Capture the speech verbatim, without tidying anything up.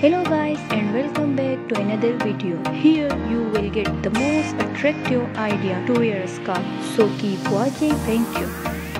Hello guys and welcome back to another video. Here you will get the most attractive idea to wear a scarf. So keep watching. Thank you.